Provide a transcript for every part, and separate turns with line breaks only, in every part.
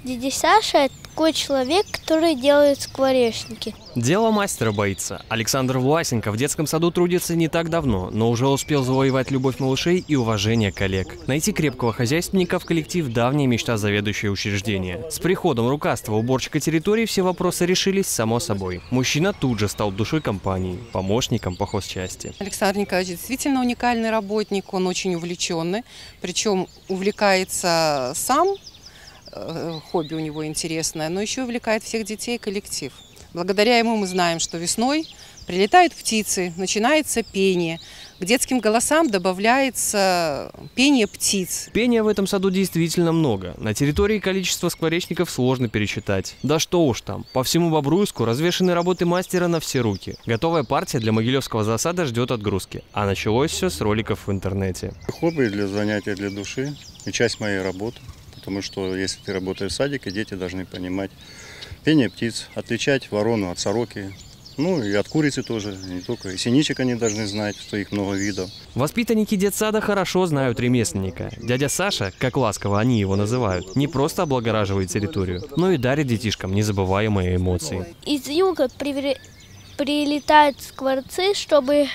Дядя Саша – такой человек, который делает скворечники.
Дело мастера боится. Александр Власенко в детском саду трудится не так давно, но уже успел завоевать любовь малышей и уважение коллег. Найти крепкого хозяйственника в коллектив – давняя мечта заведующего учреждения. С приходом рукастого уборщика территории все вопросы решились само собой. Мужчина тут же стал душой компании, помощником по хозчасти.
Александр Николаевич действительно уникальный работник, он очень увлеченный, причем увлекается сам, хобби у него интересное, но еще увлекает всех детей и коллектив. Благодаря ему мы знаем, что весной прилетают птицы, начинается пение. К детским голосам добавляется пение птиц.
Пения в этом саду действительно много. На территории количество скворечников сложно пересчитать. Да что уж там, по всему Бобруйску развешаны работы мастера на все руки. Готовая партия для Могилевского засада ждет отгрузки. А началось все с роликов в интернете.
Хобби для занятия для души и часть моей работы. Потому что если ты работаешь в садике, дети должны понимать пение птиц, отличать ворону от сороки. Ну и от курицы тоже, не только. И синичек они должны знать, что их много видов.
Воспитанники детсада хорошо знают ремесленника. Дядя Саша, как ласково они его называют, не просто облагораживает территорию, но и дарит детишкам незабываемые эмоции.
Из юга прилетают скворцы, чтобы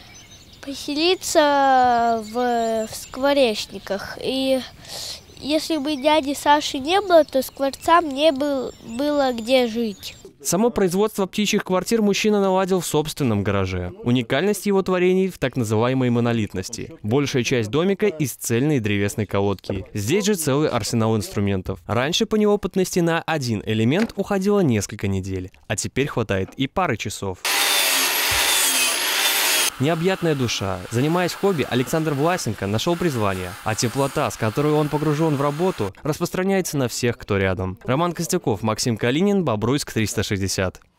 поселиться в скворечниках. И если бы дяди Саши не было, то скворцам не было где жить.
Само производство птичьих квартир мужчина наладил в собственном гараже. Уникальность его творений в так называемой монолитности. Большая часть домика из цельной древесной колодки. Здесь же целый арсенал инструментов. Раньше по неопытности на один элемент уходило несколько недель, а теперь хватает и пары часов. Необъятная душа. Занимаясь хобби, Александр Власенко нашел призвание, а теплота, с которой он погружен в работу, распространяется на всех, кто рядом. Роман Костяков, Максим Калинин, Бобруйск 360.